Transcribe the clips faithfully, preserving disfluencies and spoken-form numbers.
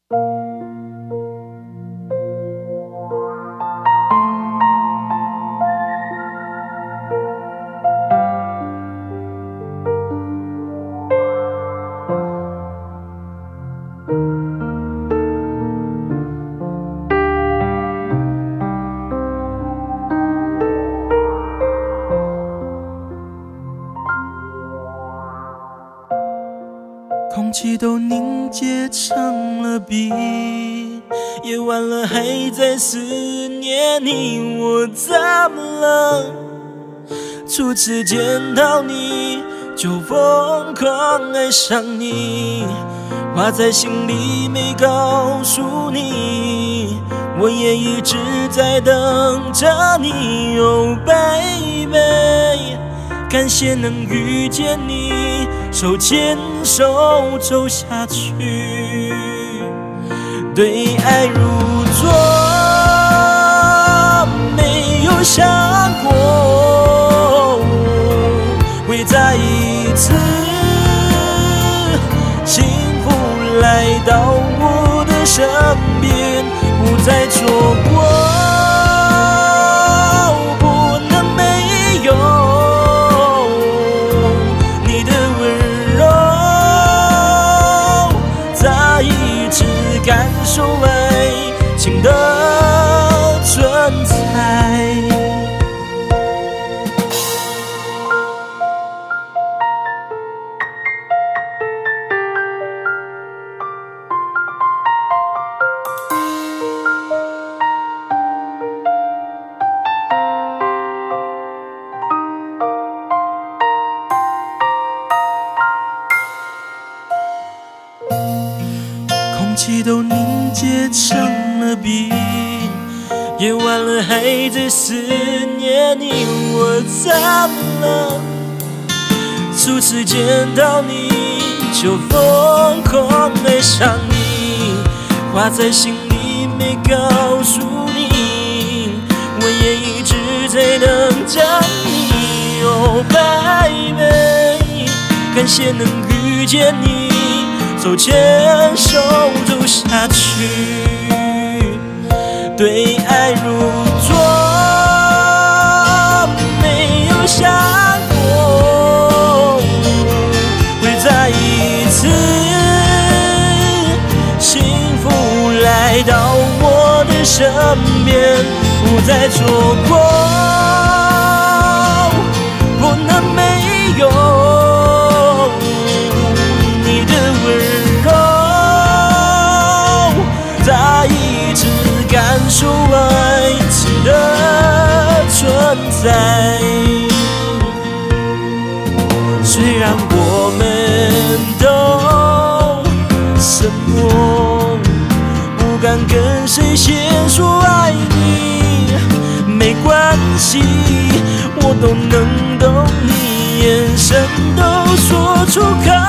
空气都凝结成了冰，夜晚了还在思念你，我怎么了？初次见到你就疯狂爱上你，话在心里没告诉你，我也一直在等着你。Oh baby， 感谢能遇见你，手牵手走下去，对爱如昨，没有想过会再一次幸福来到我的身边，不再错过。感受爱情的存在，空气都凝结成了冰，夜晚了还在思念你，我怎么了？初次见到你就疯狂爱上你，话在心里没告诉你，我也一直在等着你。Oh baby， 感谢能遇见你，手牵手走下去，对爱如昨，没有想过会再一次幸福来到我的身边，不再错过，不能没有感受爱情的存在。虽然我们都沉默，不敢跟谁先说爱你，没关系，我都能懂你，眼神都说出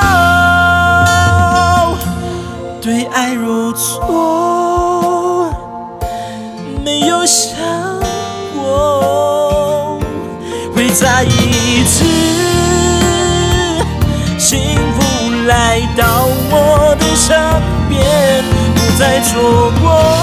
口，对爱如错，没有想过会再一次幸福来到我的身边，不再错过。